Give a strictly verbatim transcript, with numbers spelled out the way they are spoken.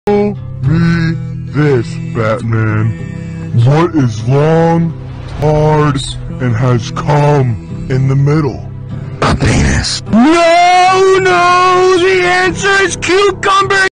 me this, Batman. What is long, hard, and has cum in the middle? A penis. No, no, the answer is cucumber!